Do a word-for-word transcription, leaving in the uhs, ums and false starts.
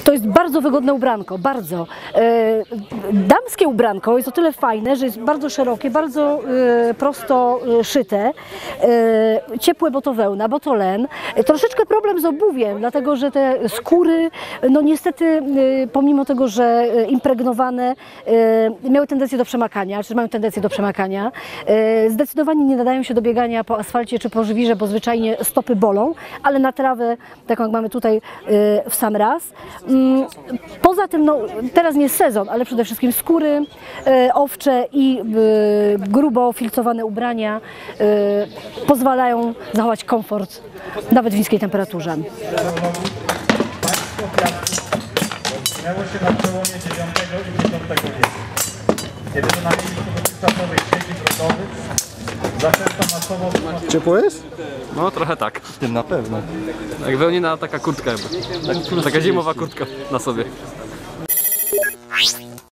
To jest bardzo wygodne ubranko, bardzo. E, damskie ubranko jest o tyle fajne, że jest bardzo szerokie, bardzo e, prosto e, szyte, e, ciepłe, bo to wełna, bo to len. E, troszeczkę problem z obuwiem, dlatego że te skóry, no niestety, e, pomimo tego, że e, impregnowane, e, miały tendencję do przemakania, czy mają tendencję do przemakania. E, zdecydowanie nie nadają się do biegania po asfalcie czy po żwirze, bo zwyczajnie stopy bolą, ale na trawę, taką jak mamy tutaj, e, w sam raz. Poza tym, no, teraz nie jest sezon, ale przede wszystkim skóry e, owcze i e, grubo filcowane ubrania e, pozwalają zachować komfort nawet w niskiej temperaturze. Rozwinęło się na przełomie dziewiątego i dziesiątego wieku, kiedy to na miejscu dotychczasowych siedzib rodowych zaczęto masowo... Ciepło jest? No trochę tak. Tym na pewno. Jak wełniana taka kurtka jakby. Tak, taka zimowa kurtka na sobie.